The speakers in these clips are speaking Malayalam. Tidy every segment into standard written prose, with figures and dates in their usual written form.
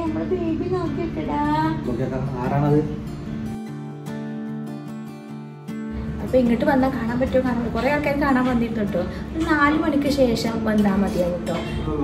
നമ്മള് ബേബി നോക്കിയിട്ടടാ. അപ്പൊ ഇങ്ങോട്ട് വന്നാൽ കാണാൻ പറ്റുമോ കാണാൻ കുറെ ആൾക്കാർ കാണാൻ വന്നിരുന്നു കേട്ടോ. 4 മണിക്ക് ശേഷം വന്നാൽ മതിയാവും കേട്ടോ.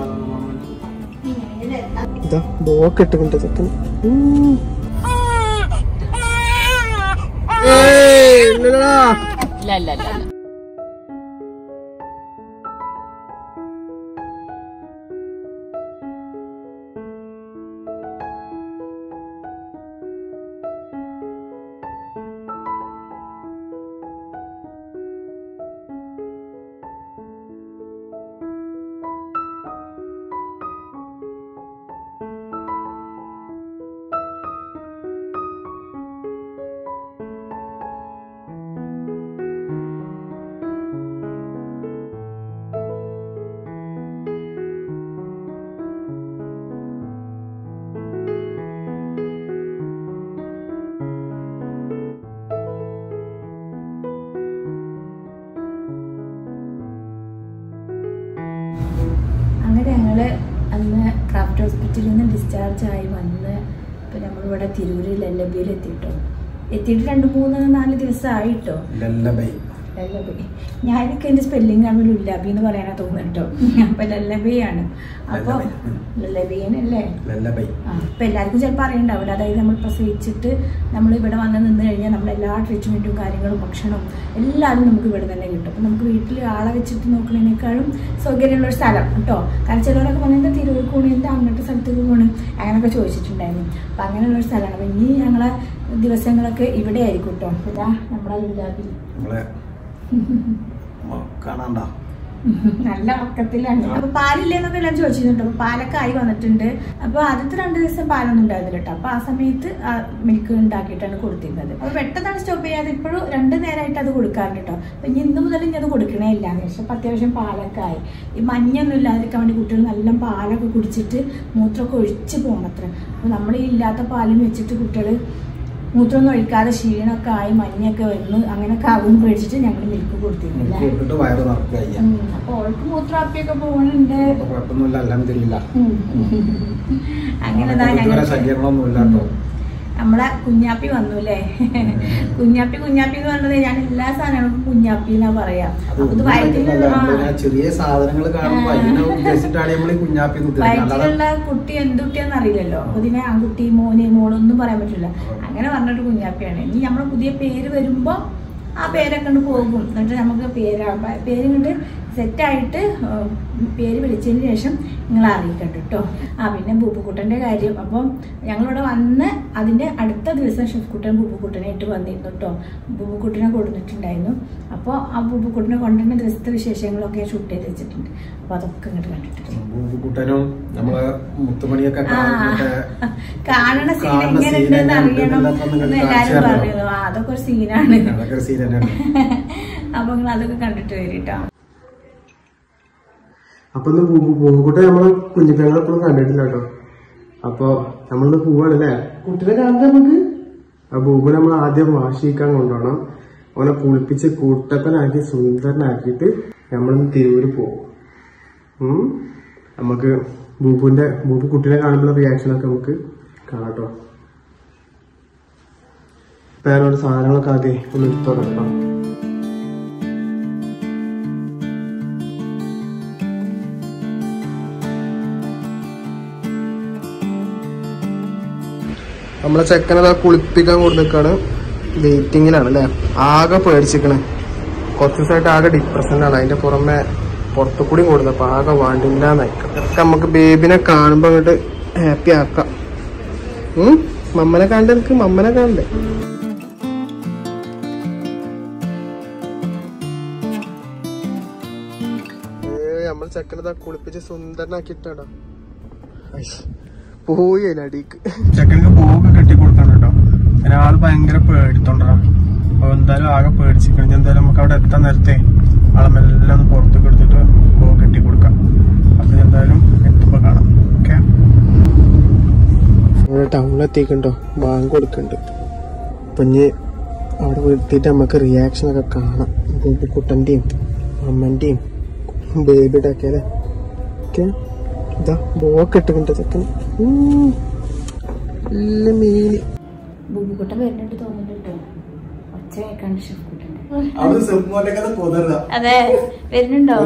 അങ്ങനെ ഞങ്ങള് അന്ന് ക്രാഫ്റ്റ് ഹോസ്പിറ്റലിൽ നിന്ന് ഡിസ്ചാർജ് ആയി വന്ന് ഇപ്പൊ നമ്മളിവിടെ തിരൂരിൽ ലല്ലബിയിൽ എത്തിയിട്ടോ. എത്തിയിട്ട് 2-3-4 ദിവസം ആയിട്ടോ. ഞാനൊക്കെ എന്റെ സ്പെല്ലിംഗ് ആണ് ലുല്ലാബി എന്ന് പറയാനാ തോന്നുന്നുട്ടോ. അപ്പൊ ലല്ലബിയാണ്. അപ്പൊ ലല്ലബിയനല്ലേ അപ്പൊ എല്ലാവർക്കും ചിലപ്പോൾ അറിയണ്ടാവില്ല. അതായത് നമ്മൾ പ്രസവിച്ചിട്ട് നമ്മൾ ഇവിടെ വന്ന് നിന്ന് കഴിഞ്ഞാൽ നമ്മളെല്ലാ ട്രീറ്റ്മെന്റും കാര്യങ്ങളും ഭക്ഷണവും എല്ലാവരും നമുക്ക് ഇവിടെ തന്നെ കിട്ടും. അപ്പൊ നമുക്ക് വീട്ടിൽ ആളെ വെച്ചിട്ട് നോക്കുന്നതിനേക്കാളും സൗകര്യമുള്ള ഒരു സ്ഥലം കേട്ടോ. കാരണം ചിലവരൊക്കെ പറഞ്ഞാൽ തിരൂർ കൂടി എന്താ അങ്ങനത്തെ സ്ഥലത്തേക്ക് പോകണം അങ്ങനെയൊക്കെ ചോദിച്ചിട്ടുണ്ടായിരുന്നു. അപ്പൊ അങ്ങനെയുള്ളൊരു സ്ഥലമാണ്. അപ്പൊ ഇനി ഞങ്ങളെ ദിവസങ്ങളൊക്കെ ഇവിടെ ആയിരിക്കും കേട്ടോ. ഇതാ നമ്മളെ ലുല്ലാബി നല്ല ഉറക്കത്തിലാണ്. അപ്പൊ പാലില്ലേന്നൊക്കെ എല്ലാം ചോദിച്ചിരുന്നുണ്ട്. അപ്പൊ പാലൊക്കെ ആയി വന്നിട്ടുണ്ട്. അപ്പൊ ആദ്യത്തെ 2 ദിവസം പാലൊന്നും ഉണ്ടായിരുന്നില്ല കേട്ടോ. അപ്പൊ ആ സമയത്ത് മിൽക്ക് ഉണ്ടാക്കിയിട്ടാണ് കൊടുത്തിരുന്നത്. അപ്പൊ പെട്ടെന്നാണ് സ്റ്റോപ്പ് ചെയ്യാതെ ഇപ്പോഴും 2 നേരമായിട്ട് അത് കൊടുക്കാറുണ്ട് കേട്ടോ. അപ്പൊ ഇനി ഇന്ന് മുതൽ ഇനി അത് കൊടുക്കണേ ഇല്ല. പക്ഷെ അത്യാവശ്യം പാലൊക്കെ ആയി. ഈ മഞ്ഞൊന്നും ഇല്ലാതിരിക്കാൻ വേണ്ടി കുട്ടികൾ നല്ല പാലൊക്കെ കുടിച്ചിട്ട് മൂത്രമൊക്കെ ഒഴിച്ച് പോകണത്ര. അപ്പൊ നമ്മൾ ഈ ഇല്ലാത്ത പാലും വെച്ചിട്ട് കുട്ടികൾ മൂത്രമൊന്നും ഒഴിക്കാതെ ക്ഷീണമൊക്കെ ആയി മഞ്ഞൊക്കെ വന്ന് അങ്ങനെയൊക്കെ ആകുമെന്ന് പേടിച്ചിട്ട് ഞങ്ങൾ മിൽക്ക് കൊടുത്തിരുന്നില്ല. അപ്പൊ അവൾക്ക് മൂത്രാപ്പിയൊക്കെ പോകുന്നുണ്ട്. അങ്ങനെതാ ഞങ്ങൾ നമ്മളെ കുഞ്ഞാപ്പി വന്നുല്ലേ. കുഞ്ഞാപ്പി എന്ന് പറഞ്ഞത് ഞാൻ എല്ലാ സാധനങ്ങൾക്കും കുഞ്ഞാപ്പി എന്നാ പറയാ. ചെറിയ സാധനങ്ങൾ വയറ്റിലുള്ള കുട്ടി എന്തുട്ടിയാന്ന് അറിയില്ലല്ലോ. അപ്പൊ ഇതിനെ ആൺകുട്ടി മോന് മോളൊന്നും പറയാൻ പറ്റില്ല. അങ്ങനെ പറഞ്ഞിട്ട് കുഞ്ഞാപ്പിയാണ്. ഇനി നമ്മളെ പുതിയ പേര് വരുമ്പോ ആ പേരൊക്കെ കൊണ്ട് പോകും. എന്നിട്ട് നമുക്ക് പേര് കൊണ്ട് സെറ്റായിട്ട് പേര് വിളിച്ചതിന് ശേഷം നിങ്ങൾ അറിയിക്കട്ടെ കേട്ടോ. പിന്നെ ബൂബുക്കുട്ടൻ്റെ കാര്യം. അപ്പം ഞങ്ങളിവിടെ വന്ന് അതിൻ്റെ അടുത്ത ദിവസം ഷെഫ്കുട്ടൻ ബൂബുക്കുട്ടനായിട്ട് വന്നിരുന്നു കേട്ടോ. ബൂബുക്കുട്ടനെ കൊടുത്തിട്ടുണ്ടായിരുന്നു. അപ്പോൾ ആ ബൂബുക്കുട്ടനെ കൊണ്ടുവരുന്ന ദിവസത്തെ വിശേഷങ്ങളൊക്കെ ഷൂട്ട് ചെയ്ത് വെച്ചിട്ടുണ്ട്. അപ്പോൾ അതൊക്കെ ഇങ്ങോട്ട് കണ്ടിട്ടുണ്ട്. കാണണ സീൻ എങ്ങനെയുണ്ടെന്ന് അറിയണം എന്ന് എല്ലാവരും പറയുന്നു. അതൊക്കെ ഒരു സീനാണ്. അപ്പൊ നിങ്ങൾ അതൊക്കെ കണ്ടിട്ട് വരിട്ടോ. അപ്പൊ ബൂബുക്കുട്ട നമ്മളെ കുഞ്ഞിപ്പങ്ങളെപ്പോഴും കണ്ടിട്ടില്ല കേട്ടോ. അപ്പൊ നമ്മളിന്ന് പോവാണല്ലേ കുട്ടിനെ കാണാൻ നമുക്ക്. ആ ബൂബു നമ്മൾ ആദ്യം വാഷിക്കാൻ കൊണ്ടുപോകണം. അവനെ കുളിപ്പിച്ച് കൂട്ടപ്പനാക്കി സുന്ദരനാക്കിയിട്ട് നമ്മളിന്ന് തിരൂര് പോകും. നമുക്ക് ബൂബു കുട്ടിനെ കാണുമ്പോഴുള്ള റിയാക്ഷനൊക്കെ നമുക്ക് കാണാട്ടോ. ഇപ്പൊ ഞാനോട് സാധനങ്ങളൊക്കെ ആദ്യം ഒന്ന് എടുത്തോട്ടോ. നമ്മളെ ചെക്കനത് കുളിപ്പിക്കാൻ കൊടുത്തേക്കാണ്. വെയിറ്റിങ്ങിലാണ് അല്ലേ. ആകെ പേടിച്ചിക്കണേ. കുറച്ച് ദിവസമായിട്ട് ആകെ ഡിപ്രഷനാണ്. അതിന്റെ പുറമെ പുറത്തു കൂടി കൊടുത്തു. അപ്പൊ ആകെ വണ്ടില്ല നയിക്കാം. ഇതൊക്കെ നമുക്ക് ബേബിനെ കാണുമ്പോ അങ്ങോട്ട് ഹാപ്പി ആക്കാം. മമ്മനെ കാണണ്ടേ? എനിക്ക് മമ്മനെ കാണണ്ടേ? നമ്മളെ ചെക്കനതാ കുളിപ്പിച്ച് സുന്ദരനാക്കിട്ടാടാ. പോയി അടിക്ക് ചെക്കനക്ക് പൂവൊക്കെ കെട്ടി കൊടുക്കണം കേട്ടോ. ഒരാൾ ഭയങ്കര പേടിത്തോണ്ടാ. അപ്പൊ എന്തായാലും ആകെ പേടിച്ചിക്കണം. എന്തായാലും നമുക്ക് അവിടെ എത്താൻ നേരത്തെ ആളെല്ലാം ഒന്ന് പുറത്തേക്ക് എടുത്തിട്ട് പൂ കെട്ടി കൊടുക്കാം. അപ്പൊ എന്തായാലും എത്തുമ്പോ കാണാം. ഓക്കെ. ഇവിടെ ടൗണിലെത്തിക്കണ്ടോ ബാങ്ക് കൊടുക്കണ്ട്. അപ്പൊ ഇനി അവിടെ എത്തിയിട്ട് നമുക്ക് റിയാക്ഷൻ ഒക്കെ കാണാം. കുട്ടന്റെയും അമ്മന്റെയും ബേബിയുടെ ഒക്കെ അല്ലേ. ഓക്കെ. ഇതാ ബോക്ക് ഇട്ടുകൊണ്ട് ചെക്കൻ വലിയ മീന്. ബുബുക്കുട്ടൻ വരുന്നുണ്ട് തോന്നുന്നുണ്ട് കേട്ടോ. ഒച്ച കേൾക്കാണ്ട് ഷെഫ്കുട്ടൻ്റെ. അതെ വരുന്നുണ്ടോ?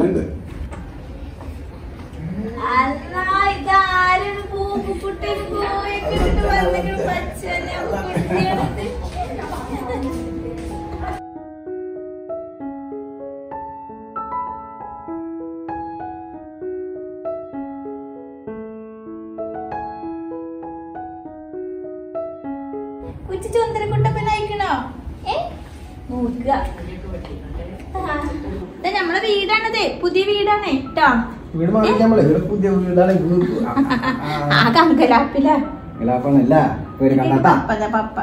ഇതാരും ബുബുക്കുട്ടൻ ഉച്ച ചുന്തരക്കുട്ടപ്പൻ അയക്കണോ? നോക്കുക, നമ്മളെ വീടാണത്, പുതിയ വീടാണ് കേട്ടോ. ആകെ അങ്കലാപ്പില പപ്പ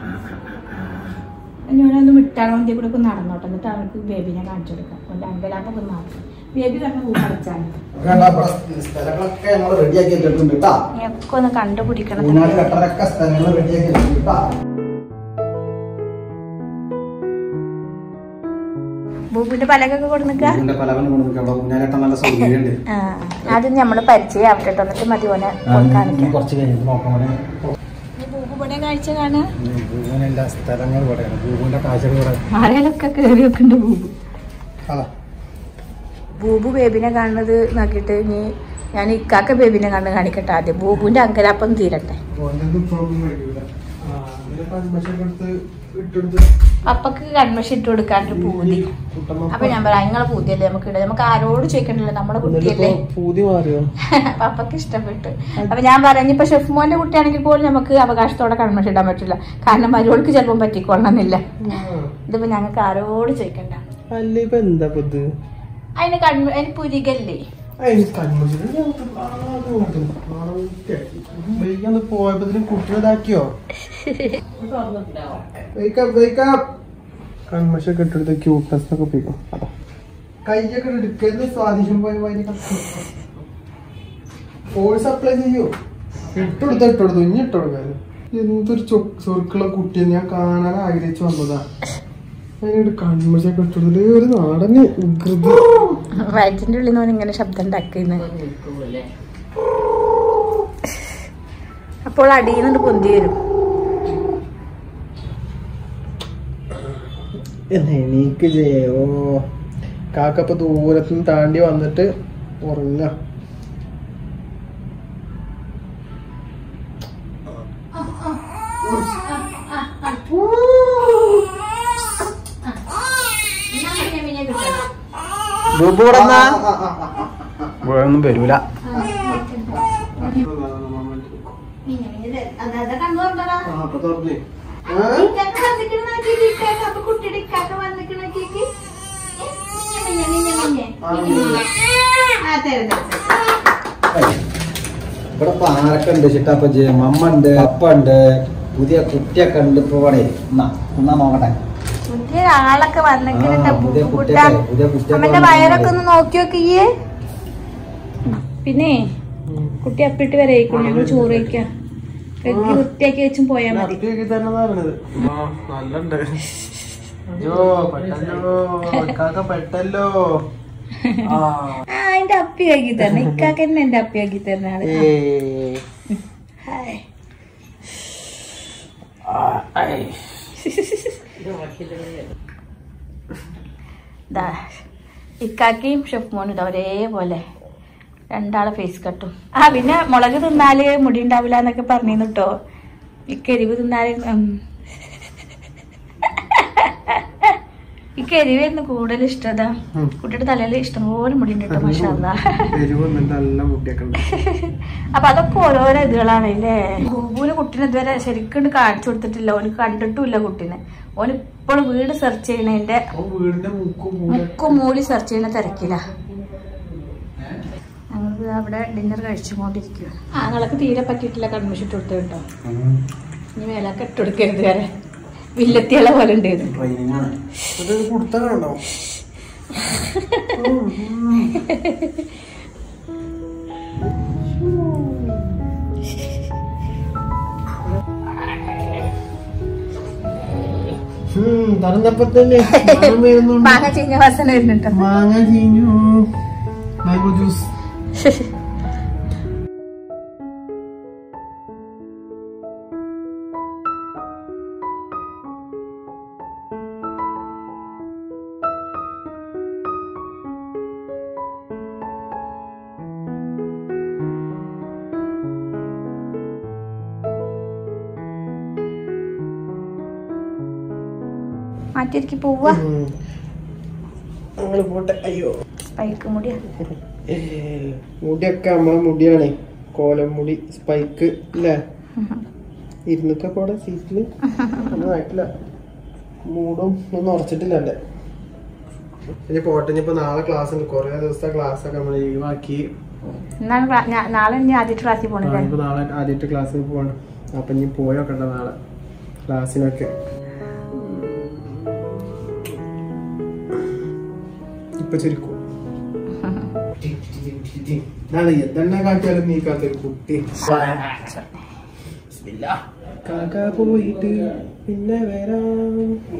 ഞാനൊന്ന് വിട്ടാൽ മതി, കൂടെ ഒക്കെ നടന്നോട്ടെ. എന്നിട്ട് അവർക്ക് ബേബിനെ കാണിച്ചു കൊടുക്കാം. അതുകൊണ്ട് അങ്കലാപ്പൊക്കെ മാറും. ബേബി പറഞ്ഞ കളിച്ചാണ് ഒക്കെ ഒന്ന് കണ്ടുപിടിക്കണം. ബൂബിന്റെ പലകൊക്കെ കൊടുക്ക. ആദ്യം നമ്മള് പരിചയം ആവട്ടെ, എന്നിട്ട് മതി ഓനെ കാണിക്കാം. ബൂബുപടെ കാഴ്ച കാണാൻ ആരെയൊക്കെ കേറി വെക്കുന്നുണ്ട്. ബൂബു ബേബിനെ കാണുന്നത് നോക്കിട്ട് ഇനി ഞാൻ ഇക്കാക്ക ബേബിനെ കണ്ട് കാണിക്കട്ടെ. ആദ്യം ബൂബുവിന്റെ അങ്കലാപ്പം തീരട്ടെ. അപ്പക്ക് കൺമഷി ഇട്ട് കൊടുക്കാനൊരു പൂതി. അപ്പൊ ഞാൻ പറയാം, നിങ്ങളെ പൂതിയല്ലേ നമുക്ക് ഇടാം, നമുക്ക് ആരോട് ചോദിക്കണ്ടല്ലോ, നമ്മുടെ കുട്ടിയല്ലേ. പപ്പക്ക് ഇഷ്ടപ്പെട്ടു. അപ്പൊ ഞാൻ പറയാം, ഇപ്പൊ ഷെഫ് മോന്റെ കുട്ടിയാണെങ്കിൽ പോലും നമുക്ക് അവകാശത്തോടെ കൺമഷി ഇടാൻ പറ്റില്ല. കാരണം മരുവൾക്ക് ചിലപ്പം പറ്റിക്കൊള്ളണമെന്നില്ല. ഇതിപ്പോ ഞങ്ങൾക്ക് ആരോട് ചോദിക്കണ്ട. അതിന് പുരികല്ലേ കുട്ടികളാക്കിയോ? കൺമഷൊക്കെ ഇട്ടെടുത്ത് ക്യൂട്ട്നെസ് ഒക്കെ പോയിക്കോ. അതാ കൈയൊക്കെ എടുക്കരുത്, സ്വാധീനം പോയ ഫോഴ്സ് അപ്ലൈ ചെയ്യോ. ഇട്ടെടുത്തു ഇനി ഇട്ടുകൊടുക്കാൻ. എന്തൊരു ചൊറുക്കുള്ള കുട്ടിയെ ഞാൻ കാണാൻ ആഗ്രഹിച്ചു വന്നതാ. കൺമഷൊക്കെ ഇട്ടെടുത്തിട്ട് ഒരു നാടന് വയറ്റിന്റെ ഉള്ളിൽ നിന്ന് ഇങ്ങനെ ശബ്ദം ഉണ്ടാക്കുന്നു. അപ്പോൾ അടിയിൽ നിന്ന് പൊന്തി വരും. എനിക്ക് ചെയ്യോ കാക്കപ്പ ദൂരത്തുനിന്ന് താണ്ടി വന്നിട്ട് ഉറങ്ങ. ഒന്നും വരൂല. ഇവിടെ ഇപ്പൊ ആരൊക്കെ ഉണ്ട് ചിട്ടപ്പ മമ്മ ഉണ്ട്, അപ്പ ഉണ്ട്, പുതിയ കുട്ടിയൊക്കെ ഉണ്ട്. ഇപ്പൊ ഇവിടെ നോക്കട്ടെ, പുതിയ ആളൊക്കെ വന്നിട്ട് വയറൊക്കെ ഒന്ന് നോക്കി നോക്കിയേ. പിന്നെ കുട്ടി അപ്പിട്ട് വരെ ഞങ്ങൾ ചോറ് കഴിക്കാം. വൃത്തിയാക്കി വെച്ചും പോയാ മതി. പെട്ടല്ലോ. എന്റെ അപ്പി ആക്കി തരണം. ഇക്കാക്ക് തന്നെ എന്റെ അപ്പി ആക്കി തരുന്ന ആള്. ഇക്കാക്കിയും ഷെഫ് മോനും ഇതാ ഒരേപോലെ രണ്ടാളെ ഫേസ് കട്ടും. പിന്നെ മുളക് തിന്നാല് മുടി ഉണ്ടാവില്ല എന്നൊക്കെ പറഞ്ഞിരുന്നു കേട്ടോ. എരിവ് തിന്നാല് എരിവായിരുന്നു കൂടുതൽ ഇഷ്ടതാ. കുട്ടിയുടെ തലയിൽ ഇഷ്ടംപോലെ മുടി ഉണ്ട് കേട്ടോ. മാഷാഅല്ലാ. അപ്പൊ അതൊക്കെ ഓരോരോ ഇതുകളാണ് അല്ലേ. ഗൂഗിള് കുട്ടീനെ ഇതുവരെ ശരിക്കും കാണിച്ചു കൊടുത്തിട്ടില്ല. ഓന് കണ്ടിട്ടുമില്ല കുട്ടീനെ. ഓന് ഇപ്പോഴും വീട് സെർച്ച് ചെയ്യണതിന്റെ മുക്കും മൂലി സെർച്ച് ചെയ്യണ തിരക്കില്ല. ഞങ്ങൾക്ക് അവിടെ ഡിന്നർ കഴിച്ചുകൊണ്ടിരിക്കുക. ഞങ്ങൾക്ക് തീരെ പറ്റിയിട്ടില്ല കൺമിഷിട്ട് കൊടുത്തു കേട്ടോ. ഇനി മേലൊക്കെ ഇട്ടുകൊടുക്കരുത്. വരെ വില്ലത്തിയുള്ള പോലെ ഉണ്ടായിരുന്നു. തറന്നപ്പോ തന്നെ മാങ്ങ ചീഞ്ഞ വാസന വരുന്നുണ്ടോ? മാങ്ങ ചീഞ്ഞു. Mango juice. മാറ്റിയിരിക്കും പോവാ ഞങ്ങള് പോട്ടെ. അയ്യോ സ്പൈക്ക് മുടിയാ മുടിയൊക്കെ നമ്മളെ മുടിയാണ്, കോലം മുടി സ്പൈക്ക് അല്ലേ? ഇരുന്നൊക്കെ കൂടെ സീറ്റില് ഒന്നും ആയിട്ടില്ല, മൂടും ഒന്നും ഉറച്ചിട്ടില്ല അല്ലേ? ഇനി പോട്ടെ. ഇനിയിപ്പോ നാളെ ക്ലാസ് ഉണ്ട്, കൊറേ ദിവസത്തെ ക്ലാസ് ഒക്കെ നമ്മൾ ലീവാക്കി. നാളെ ആദ്യത്തെ ക്ലാസ്സിൽ പോകണില്ലേ? നാളെ ആദ്യത്തെ ക്ലാസ്സിൽ പോകണം. അപ്പൊ ഇനി പോയോക്കണ്ട നാളെ ക്ലാസ്സിനൊക്കെ. ഇപ്പൊ ചുരുക്കും എന്തെണ്ണ കാട്ടിയാലും നീക്കാത്തൊരു കുട്ടി. കാക്ക പോയിട്ട് പിന്നെ വരാം.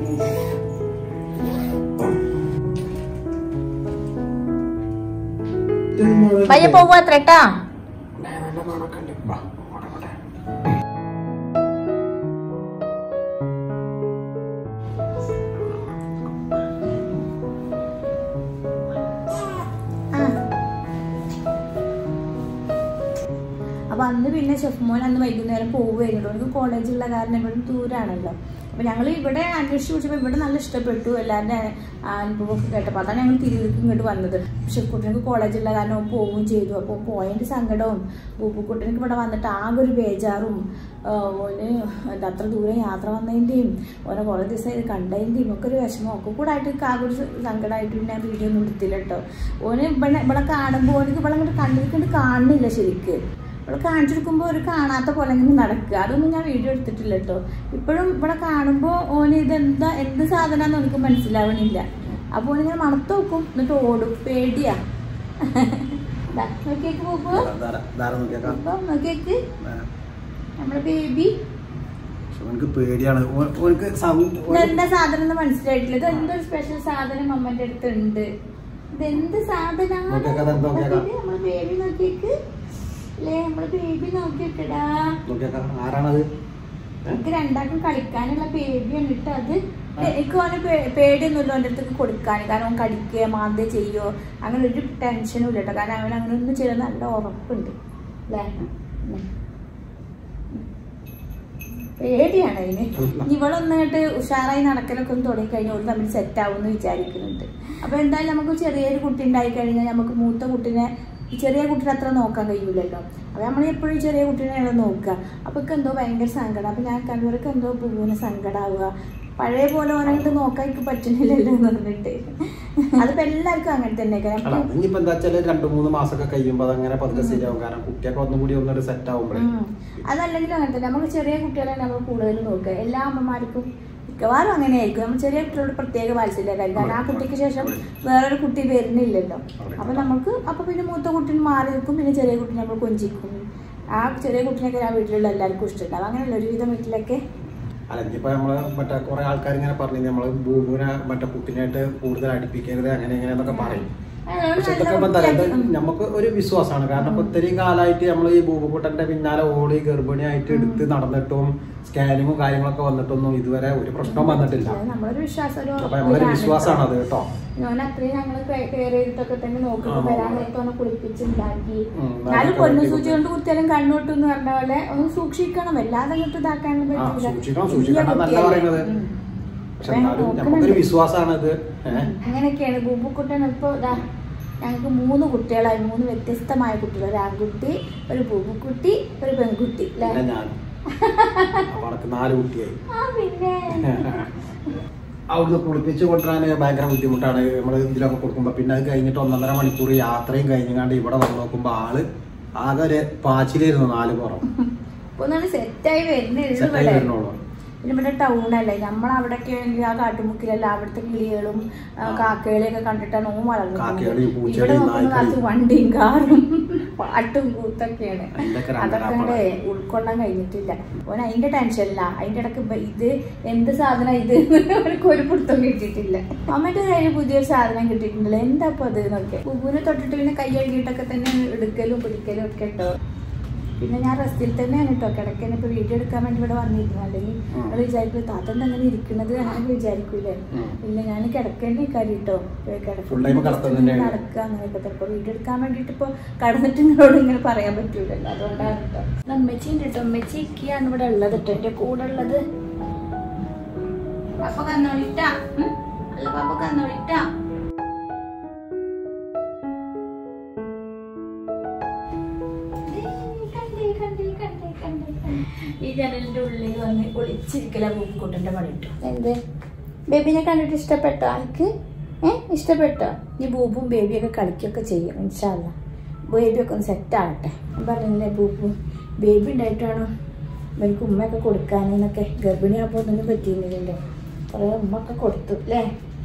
പയ്യെ പോവാ ത്രേട്ടാ. അപ്പൊ അന്ന് പിന്നെ ഷെഫ് മോൻ അന്ന് വൈകുന്നേരം പോവുകയായിരുന്നു. എനിക്ക് കോളേജുള്ള കാരണം ഇവിടെ ദൂരാണല്ലോ. അപ്പൊ ഞങ്ങൾ ഇവിടെ അന്വേഷിച്ച് ചോദിച്ചപ്പോൾ ഇവിടെ നല്ല ഇഷ്ടപ്പെട്ടു, എല്ലാവരുടെ അനുഭവമൊക്കെ കേട്ടപ്പോൾ അതാണ് ഞങ്ങൾ തിരികെ ഇങ്ങോട്ട് വന്നത്. ഷെഫ്കുട്ടനക്ക് കോളേജുള്ള കാരണം പോവുകയും ചെയ്തു. അപ്പോൾ പോയതിൻ്റെ സങ്കടവും ബൂബുക്കുട്ടനക്ക് ഇവിടെ വന്നിട്ട് ആകെ ഒരു ബേജാറും ഓന് അത്ര ദൂരം യാത്ര വന്നതിൻ്റെയും ഓനെ കുറേ ദിവസം കണ്ടതിൻ്റെയും ഒക്കെ ഒരു വിഷമം ഒക്കെ കൂടെ ആയിട്ട് ആകെ ഒരു സങ്കടമായിട്ട് ഞാൻ വീഡിയോ ഒന്നും എടുത്തില്ല കേട്ടോ. ഓന് ഇവിടെ കാണുമ്പോൾ ഓനക്ക് ഇവിടെ അങ്ങോട്ട് കണ്ടിരിക്കൊണ്ട് കാണുന്നില്ല ശരിക്ക്. ഇവിടെ കാണിച്ചെടുക്കുമ്പോൾ ഒരു കാണാത്ത പോലെ ഇങ്ങനെ നടക്കുക, അതൊന്നും ഞാൻ വീഡിയോ എടുത്തിട്ടില്ല കേട്ടോ. ഇപ്പോഴും ഇവിടെ കാണുമ്പോൾ ഓന് ഇതെന്താ എന്ത് സാധനമാണെന്ന് എനിക്ക് മനസ്സിലാവണില്ല. അപ്പോൾ ഓനിങ്ങനെ മണത്ത് നോക്കും, എന്നിട്ട് ഓടും, പേടിയാ. നോക്കിയേക്ക് പോകുമ്പോ നോക്കിയേക്ക് നമ്മുടെ ബേബി പേടിയാണ്. എന്താ സാധനം എന്ന് മനസ്സിലായിട്ടില്ല. ഇത് എന്തൊരു സ്പെഷ്യൽ സാധനം അമ്മന്റെ അടുത്തുണ്ട്. ഇതെന്ത് സാധനമാണ് നമ്മളെ ബേബി നോക്കിയേക്ക് അല്ലേ? നമ്മള് ബേബി നോക്കിയിട്ടടാ. ആരാണത്? എനിക്ക് രണ്ടാൾക്കും കളിക്കാനുള്ള ബേബിയാണ് കേട്ടോ. അത് എനിക്ക് ഓനെ പേടിയൊന്നുമില്ല ഓൻ്റെ അടുത്തേക്ക് കൊടുക്കാൻ. കാരണം അവൻ കടിക്കുകയോ മാന്തുകയോ ചെയ്യോ അങ്ങനെ ഒരു ടെൻഷനും ഇല്ല കേട്ടോ. കാരണം അവൻ അങ്ങനെ ഒന്നും ചെയ്താൽ നല്ല ഉറപ്പുണ്ട് അല്ലേ? പേടിയാണ് അതിന്. ഇവളൊന്നിട്ട് ഉഷാറായി നടക്കലൊക്കെ ഒന്ന് തുടങ്ങി കഴിഞ്ഞാൽ ഓൾ തമ്മിൽ സെറ്റ് ആവുമെന്ന് വിചാരിക്കുന്നുണ്ട്. അപ്പൊ എന്തായാലും നമുക്ക് ചെറിയൊരു കുട്ടി ഉണ്ടായി കഴിഞ്ഞാൽ നമുക്ക് മൂത്ത കുട്ടീനെ ചെറിയ കുട്ടീനെ അത്ര നോക്കാൻ കഴിയൂലല്ലോ. അപ്പൊ നമ്മൾ എപ്പോഴും ചെറിയ കുട്ടീനെയാണ് നോക്കുക. അപ്പൊ എന്തോ ഭയങ്കര സങ്കടം. അപ്പൊ ഞാൻ കണ്ടവർക്ക് എന്തോ പൂവിനെ സങ്കടാവുക, പഴയ പോലെ ഓരോട്ട് നോക്കാൻ എനിക്ക് പറ്റുന്നില്ലല്ലോ എന്ന് പറഞ്ഞിട്ട്. അതിപ്പോ എല്ലാവർക്കും അങ്ങനെ തന്നെ. ഇനിയിപ്പോ എന്താ വെച്ചാൽ 2-3 മാസമൊക്കെ കഴിയുമ്പോ അതങ്ങനെ പതുക്കെ ശരിയാവും. കാരണം കുട്ടിയൊക്കെ ഒന്നും കൂടി ഒന്നൊരു സെറ്റ് ആവുമ്പോഴേ. അതല്ലെങ്കിലും അങ്ങനെ തന്നെ നമുക്ക് ചെറിയ കുട്ടികളെ നമ്മൾ കൂടുതൽ നോക്കുക. എല്ലാ അമ്മമാർക്കും മിക്കവാറും അങ്ങനെയായിരിക്കും. നമ്മൾ ചെറിയ കുട്ടികളോട് പ്രത്യേക വാത്സല്യമായിരിക്കും. കാരണം ആ കുട്ടിക്ക് ശേഷം വേറൊരു കുട്ടി വരുന്നില്ലല്ലോ. അപ്പൊ നമുക്ക് അപ്പൊ പിന്നെ മൂത്ത കുട്ടീന് മാറി നിൽക്കും, പിന്നെ ചെറിയ കുട്ടീനെ നമ്മൾ കൊഞ്ചിക്കും. ആ ചെറിയ കുട്ടീനൊക്കെ ആ വീട്ടിലുള്ള എല്ലാവർക്കും ഇഷ്ടമുണ്ടാവും. അങ്ങനെയല്ല ഒരുവിധം വീട്ടിലൊക്കെ. അല്ല ഇനിയിപ്പോ നമ്മള് മറ്റേ കുറെ ആൾക്കാർ ഇങ്ങനെ പറഞ്ഞു നമ്മള് ബൂബുവിനെ മറ്റേ കുട്ടീനായിട്ട് കൂടുതൽ അടുപ്പിക്കരുത് അങ്ങനെ ഇങ്ങനെയെന്നൊക്കെ പറയും. പക്ഷെ ഇതൊക്കെ ഇപ്പൊ നമുക്ക് ഒരു വിശ്വാസമാണ്. കാരണം ഇപ്പൊ ഇത്രയും കാലമായിട്ട് നമ്മൾ ഈ ബൂബുക്കുട്ടന്റെ പിന്നാലെ ഓടി ഗർഭിണിയായിട്ട് എടുത്ത് നടന്നിട്ടും സ്കാനിങ്ങും കാര്യങ്ങളൊക്കെ വന്നിട്ടൊന്നും ഇതുവരെ ഒരു പ്രശ്നവും വന്നിട്ടില്ല. നമ്മളൊരു വിശ്വാസമാണ് അത് കേട്ടോ. ഞാൻ അത്രയും ഞങ്ങള് കെയർ ചെയ്തിട്ടൊക്കെ തന്നെ നോക്കുമ്പോ വരാൻ നേരത്തെ കുളിപ്പിച്ചുണ്ടാക്കി. എന്നാലും പൊന്നു സൂചി കൊണ്ട് കുത്തിയാലും കണ്ണോട്ടെന്ന് പറഞ്ഞ പോലെ ഒന്ന് സൂക്ഷിക്കണം. വല്ലാതെ അങ്ങോട്ട് ഇതാക്കാനും അങ്ങനെയൊക്കെയാണ്. ബൂബുക്കുട്ടൻ ഇപ്പൊ ഞങ്ങൾക്ക് 3 കുട്ടികളായി, 3 വ്യത്യസ്തമായ കുട്ടികൾ. ഒരു ആൺകുട്ടി, ഒരു ബൂബുക്കുട്ടി, ഒരു പെൺകുട്ടി അല്ലേ? പിന്നെ അവിടുന്ന് കുളിപ്പിച്ച് കൊണ്ടുവരാൻ ഭയങ്കര ബുദ്ധിമുട്ടാണ് നമ്മൾ ഇതിലൊക്കെ കൊടുക്കുമ്പോ. പിന്നെ അത് കഴിഞ്ഞിട്ട് 1.5 മണിക്കൂർ യാത്രയും കഴിഞ്ഞാണ്ട് ഇവിടെ വന്ന് നോക്കുമ്പോ ആള് ആകെ ഒരു പാച്ചിലായിരുന്നു. 4 പുറം സെറ്റായി വരുന്നുള്ളൂ. പിന്നെ ഇവിടെ ടൗണല്ലേ, നമ്മളവിടൊക്കെ ആണെങ്കിൽ ആ കാട്ടുമുക്കിലല്ല അവിടുത്തെ കിളികളും കാക്കകളെയൊക്കെ കണ്ടിട്ടാണ് ഓൻ വളർന്നത്. ഇവിടെ നോക്കുന്ന വണ്ടിയും കാറും പാട്ടും കൂത്തൊക്കെയാണ്. അതൊക്കെ ഉൾക്കൊള്ളാൻ കഴിഞ്ഞിട്ടില്ല. ഓൻ അതിന്റെ ടെൻഷനില്ല. അതിന്റെ ഇടക്ക് ഇത് എന്ത് സാധനം ഇത് അവർക്ക് ഒരു പിടുത്തം കിട്ടിയിട്ടില്ല. അമ്മയുടെ കയ്യിൽ പുതിയൊരു സാധനം കിട്ടിയിട്ടുണ്ടല്ലോ, എന്താ അപ്പൊ അത് എന്നൊക്കെ. പൂവിനെ തൊട്ടിട്ട് പിന്നെ കൈ കഴുകിയിട്ടൊക്കെ തന്നെ എടുക്കലും പിടിക്കലും ഒക്കെ കേട്ടോ. പിന്നെ ഞാൻ റെസ്റ്റിൽ തന്നെയാണ് കേട്ടോ. കിടക്കാൻ ഇപ്പൊ വീഡിയോ എടുക്കാൻ വേണ്ടി ഇവിടെ വന്നിരുന്നു. അല്ലെങ്കിൽ നമ്മൾ വിചാരിക്കും താത്തന്റെ അങ്ങനെ ഇരിക്കുന്നത് അങ്ങനെ വിചാരിക്കൂലേ. പിന്നെ ഞാൻ കിടക്കേണ്ടി കാര്യം കേട്ടോ. നടക്കുക അങ്ങനെയൊക്കെ ചിലപ്പോ വീഡിയോ എടുക്കാൻ വേണ്ടിട്ട് ഇപ്പൊ കടന്നിട്ട് നിങ്ങളോട് ഇങ്ങനെ പറയാൻ പറ്റൂലല്ലോ. അതുകൊണ്ടാണ് കേട്ടോ. അമ്മച്ചിണ്ട് കേട്ടോ. അമ്മച്ചി ഇക്കിയാണ് ഇവിടെ ഉള്ളത് കേട്ടോ, എന്റെ കൂടെ ഉള്ളത്. പാപ്പ കന്നോളിട്ടാ അല്ല പാപ്പ കന്നോളിട്ടാ. ഈ ജനലിന്റെ ഉള്ളിൽ വന്ന് ഒളിച്ചിരിക്കല പൂക്കൂട്ടന്റെ പണിട്ടു. എന്ത് ബേബിനെ കണ്ടിട്ട് ഇഷ്ടപ്പെട്ടോ? ആൾക്ക് ഇഷ്ടപ്പെട്ടോ? ഈ ബൂബും ബേബിയൊക്കെ കളിക്കൊക്കെ ചെയ്യും ഇൻഷാ അല്ലാ. ബേബിയൊക്കെ ഒന്ന് സെറ്റ് ആവട്ടെ. പറഞ്ഞില്ലേ ബൂബു ബേബി ഉണ്ടായിട്ടാണോ എനിക്ക് ഉമ്മയൊക്കെ കൊടുക്കാനെന്നൊക്കെ. ഗർഭിണിയാകുമ്പോൾ ഒന്നും പറ്റിയിരുന്നില്ലല്ലോ, കുറേ ഉമ്മയൊക്കെ കൊടുത്തു അല്ലേ.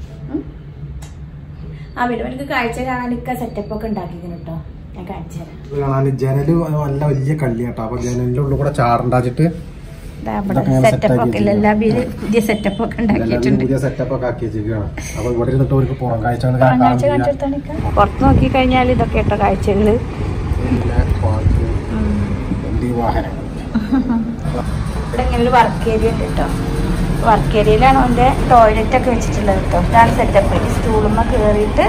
ആ പിന്നെ എനിക്ക് കാഴ്ച കാണാനൊക്കെ സെറ്റപ്പൊക്കെ ഉണ്ടാക്കിക്കുന്നു കേട്ടോ. ഞാൻ കാണിച്ചു തരാം. ജനല് നല്ല വലിയ കള്ളിയാട്ടോ. അപ്പൊ ജനലിന്റെ ഉള്ളിൽ കൂടെ ചാറുണ്ടാച്ചിട്ട് സെറ്റപ്പ് ഒക്കെ പുതിയ സെറ്റപ്പ് ഒക്കെ ഉണ്ടാക്കിയിട്ടുണ്ട്. പുതിയ സെറ്റപ്പ് ഒക്കെ ആക്കി വെച്ചിരിക്കുകയാണ്. അപ്പൊ ഇവിടെ ഇരുന്നിട്ട് ഒരു പുറം കാഴ്ച പുറത്ത് നോക്കി കഴിഞ്ഞാൽ ഇതൊക്കെ കേട്ടോ കാഴ്ചകള്. വാഹനം ഇവിടെ ഇങ്ങനെ വർക്ക് ഏരിയ ഉണ്ട് കേട്ടോ. വർക്ക് ഏരിയയിലാണ് അവന്റെ ടോയ്ലറ്റ് ഒക്കെ വെച്ചിട്ടുള്ളത് കേട്ടോ. ഇതാണ് സെറ്റപ്പ്. ഈ സ്റ്റൂളുമ്മ കയറിയിട്ട്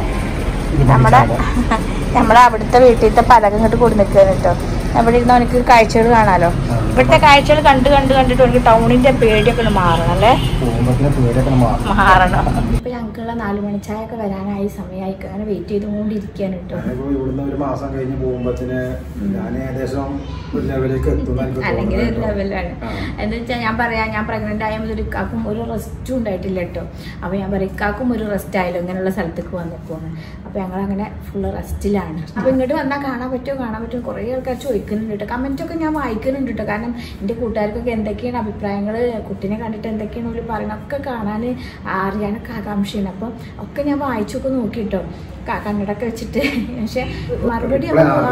നമ്മുടെ അവിടുത്തെ വീട്ടിലത്തെ പലകം ഇങ്ങോട്ട് കൊടുന്നിരിക്കുകയാണ് കേട്ടോ. അവിടെ ഇരുന്ന് അവനക്ക് കാഴ്ചകൾ കാണാലോ. ഇവിടുത്തെ കാഴ്ചകൾ കണ്ടിട്ട് എനിക്ക് ടൗണിന്റെ പേടിയൊക്കെ മാറണം അല്ലേ, മാറണം. ഇപ്പൊ ഞങ്ങൾക്കുള്ള 4 മണി ചായ ഒക്കെ വരാനായി സമയമായി അങ്ങനെ വെയിറ്റ് ചെയ്തുകൊണ്ടിരിക്കുകയാണ് കേട്ടോ. ഇവിടുന്ന് ഒരു മാസം കഴിഞ്ഞ് പോകുമ്പോഴത്തേന് ഞാൻ ഏകദേശം ഒരു ലെവലിലേക്ക് എത്തും. അല്ലെങ്കിൽ ഒരു ലെവലാണ് എന്ന് വെച്ചാൽ ഞാൻ പ്രഗ്നന്റ് ആയ മുതൽ ഇക്കാക്കും ഒരു റെസ്റ്റും ഉണ്ടായിട്ടില്ല കേട്ടോ. അപ്പൊ ഞാൻ പറയാം ഇക്കാക്കും ഒരു റെസ്റ്റ് ആയാലും ഇങ്ങനെയുള്ള സ്ഥലത്തേക്ക് വന്നിപ്പോന്ന്. അപ്പൊ ഞങ്ങളങ്ങനെ ഫുള്ള് റെസ്റ്റിലാണ്. അപ്പൊ ഇങ്ങോട്ട് വന്നാൽ കാണാൻ പറ്റുമോ കുറേ ആൾക്കാർ ചോദിക്കുന്നുണ്ട് കേട്ടോ. കമന്റൊക്കെ ഞാൻ വായിക്കുന്നുണ്ട് കേട്ടോ. കാരണം എൻ്റെ കൂട്ടുകാർക്കൊക്കെ എന്തൊക്കെയാണ് അഭിപ്രായങ്ങൾ, കുട്ടീനെ കണ്ടിട്ട് എന്തൊക്കെയാണ് അവർ പറയണതൊക്കെ കാണാൻ അറിയാനൊക്കെ ആകാംക്ഷയാണ്. അപ്പം ഒക്കെ ഞാൻ വായിച്ചൊക്കെ നോക്കിട്ടോ കണ്ണടൊക്കെ വെച്ചിട്ട്. പക്ഷെ മറുപടി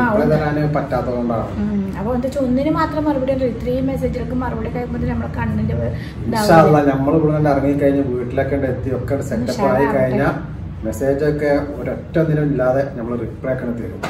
അപ്പൊ എന്താ വെച്ചാൽ ഒന്നിന് മാത്രം മറുപടി ഉണ്ടോ, ഇത്രയും മെസ്സേജുകൾക്ക് മറുപടി കഴിയുമ്പോൾ നമ്മുടെ കണ്ണിന്റെ ഇറങ്ങിക്കഴിഞ്ഞ വീട്ടിലൊക്കെ എത്തി ഒക്കെ സെറ്റപ്പ് ആയി കഴിഞ്ഞാൽ മെസ്സേജൊക്കെ ഒരൊറ്റ ദിനം ഇല്ലാതെ നമ്മൾ റിപ്ലൈ ഒക്കെ തരും.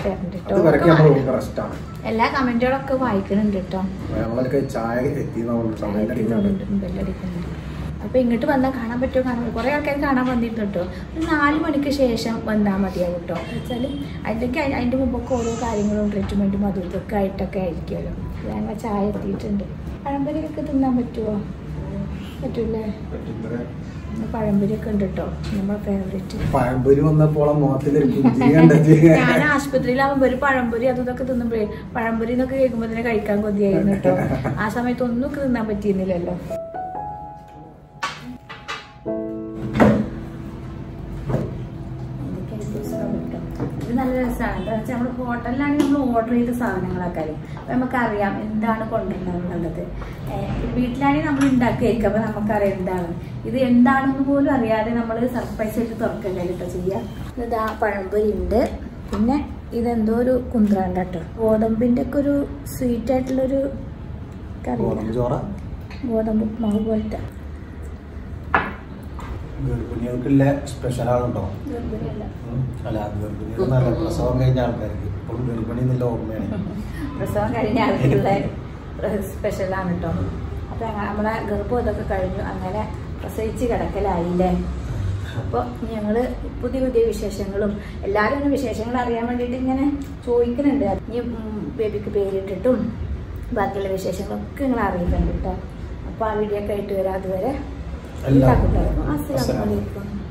എല്ലാ കമന്റുകളൊക്കെ വായിക്കുന്നുണ്ട് കേട്ടോ. നമ്മളൊക്കെ ചായ എത്തിക്കുന്നുണ്ട്. അപ്പൊ ഇങ്ങോട്ട് വന്നാൽ കാണാൻ പറ്റുമോ കുറെ ആൾക്കാർ കാണാൻ വന്നിരുന്നു കേട്ടോ. ഒരു 4 മണിക്ക് ശേഷം വന്നാൽ മതിയാവും കേട്ടോ. വെച്ചാൽ അതിന്റെ മുമ്പൊക്കെ ഓരോ കാര്യങ്ങളും ട്രീറ്റ്മെന്റും അതും ഇതൊക്കെ ആയിട്ടൊക്കെ ആയിരിക്കുമല്ലോ. ഞങ്ങൾ ചായ എത്തിയിട്ടുണ്ട്. പഴംപൊരിയൊക്കെ തിന്നാൻ പറ്റുമോ? പറ്റൂലേ? പഴംപൊരിയൊക്കെ ഉണ്ട് കേട്ടോ. നമ്മളെ ഫേവറേറ്റ് പഴംപൊരി വന്നപ്പോൾ ഞാൻ ആശുപത്രിയിലാവുമ്പോ ഒരു പഴംപൊരി അതും ഇതൊക്കെ തിന്നുമ്പോഴേ പഴംപൊരി എന്നൊക്കെ കേൾക്കുമ്പോ തന്നെ കഴിക്കാൻ കൊതിയായിരുന്നു കേട്ടോ. ആ സമയത്ത് ഒന്നും തിന്നാൻ പറ്റിയിരുന്നില്ലല്ലോ. ഇത് നല്ല രസമാണ്. എന്താ വെച്ചാൽ നമ്മൾ ഹോട്ടലിലാണെങ്കിൽ നമ്മൾ ഓർഡർ ചെയ്ത സാധനങ്ങളൊക്കെ അപ്പം നമുക്കറിയാം എന്താണ് കൊണ്ടുവരുന്നത്. വീട്ടിലാണെങ്കിൽ നമ്മൾ ഉണ്ടാക്കിയായിരിക്കും. അപ്പം നമുക്കറിയാം എന്താണ് ഇത് എന്താണെന്ന് പോലും അറിയാതെ നമ്മൾ സർപ്രൈസ് ആയിട്ട് തുറക്കല്ലേ കേട്ടോ ചെയ്യുക. ഇതാ പഴംപൊരി ഉണ്ട്. പിന്നെ ഇതെന്തോ ഒരു കുന്ത്രാണ്ട കേട്ടോ. ഗോതമ്പിൻ്റെ ഒക്കെ ഒരു സ്വീറ്റ് ആയിട്ടുള്ളൊരു കറി, ഗോതമ്പ് മാവ് പോലത്തെ. ഗർഭിണികൾക്കുള്ള സ്പെഷ്യലാണുണ്ടോ? അല്ല ഗർഭിണികൾ നല്ല പ്രസവം കഴിഞ്ഞ ആൾക്കാർക്ക് ഇപ്പോൾ ഗർഭിണി എന്നുള്ള ഓർമ്മയാണ്. പ്രസവം കഴിഞ്ഞ ആൾക്കുള്ള സ്പെഷ്യലാണ് കേട്ടോ. അപ്പൊ നമ്മളെ ഗർഭം ഇതൊക്കെ കഴിഞ്ഞു, അങ്ങനെ പ്രസവിച്ച് കിടക്കലായില്ലേ. അപ്പോൾ ഞങ്ങള് പുതിയ പുതിയ വിശേഷങ്ങളും എല്ലാവരും വിശേഷങ്ങൾ അറിയാൻ വേണ്ടിയിട്ട് ഇങ്ങനെ ചോദിക്കുന്നുണ്ട്. ഇനി ബേബിക്ക് പേരിട്ടിട്ടും ബാക്കിയുള്ള വിശേഷങ്ങളൊക്കെ നിങ്ങൾ അറിയിക്കുന്നുണ്ട് കേട്ടോ. അപ്പോൾ ആ വീഡിയോ ഒക്കെ ആയിട്ട് വരാം. അതുവരെ എല്ലാവർക്കും അസ്സലാമു അലൈക്കും.